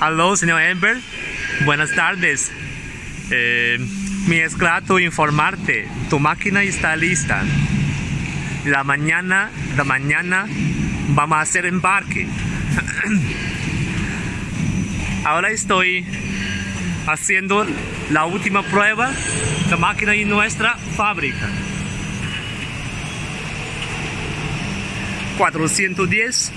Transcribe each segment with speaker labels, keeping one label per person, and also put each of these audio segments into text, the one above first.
Speaker 1: Aló, señor Ember. Buenas tardes. Me es grato informarte. Tu máquina está lista. La mañana vamos a hacer embarque. Ahora estoy haciendo la última prueba de máquina en nuestra fábrica. 410.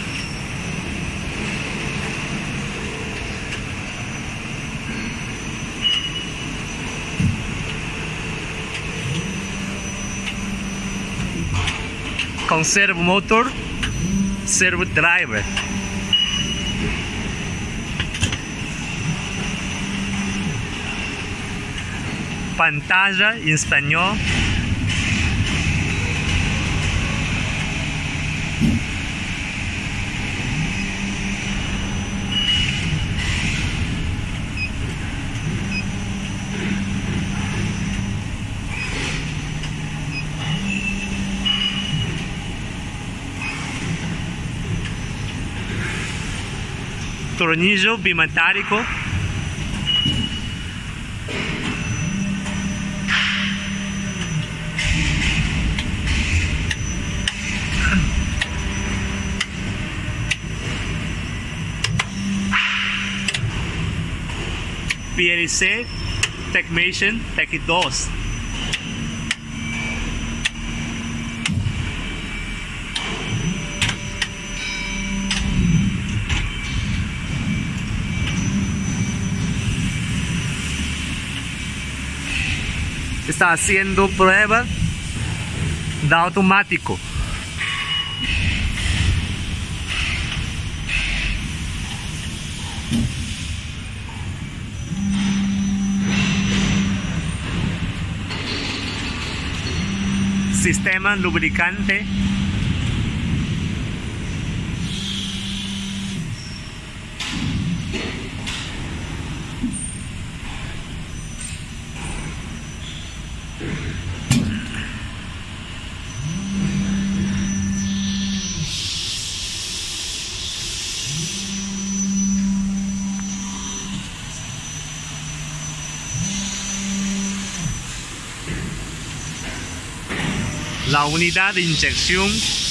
Speaker 1: Con servo motor, servo driver. Pantalla en español. Tornillo bimetálico. PLC Techmation Tech 2. Está haciendo prueba de automático. Sistema lubricante. La unidad de inyección.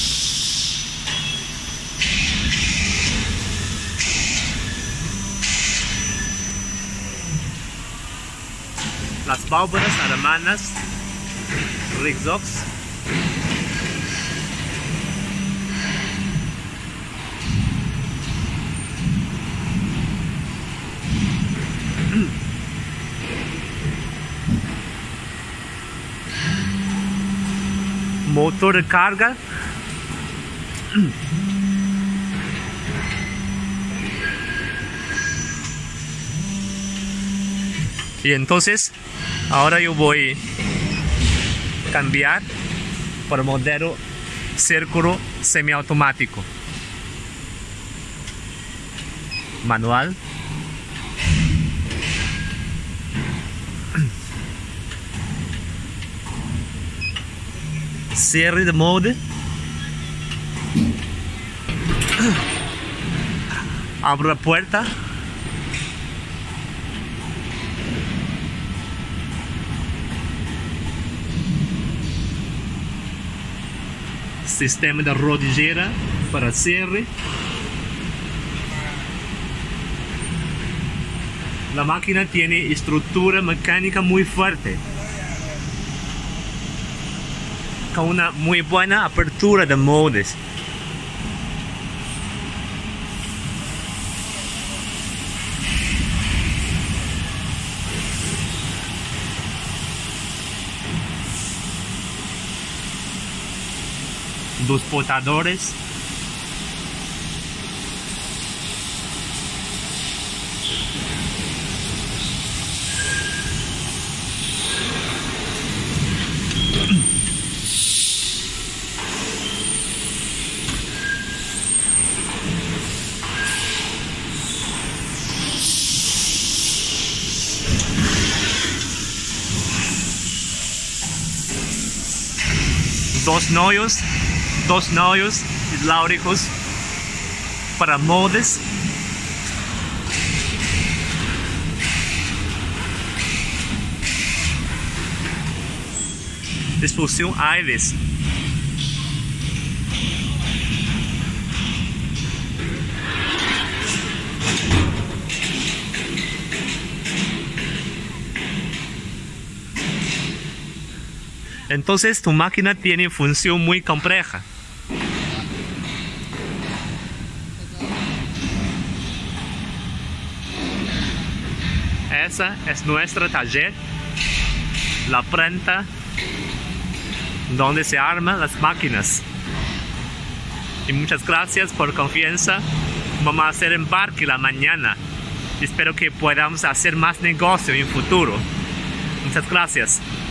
Speaker 1: Las válvulas alemanas Rixox. Motor de carga. Y entonces ahora yo voy a cambiar por modelo círculo semiautomático manual. Cierre de molde. Abro la puerta. Sistema de rodillera para cierre. La máquina tiene estructura mecánica muy fuerte, con una muy buena apertura de moldes. Dos portadores. Dos nollos hidráulicos para moldes. Distribución Ives. Entonces tu máquina tiene función muy compleja. Esa es nuestro taller, la planta donde se arman las máquinas. Y muchas gracias por confianza. Vamos a hacer embarque la mañana. Espero que podamos hacer más negocio en el futuro. Muchas gracias.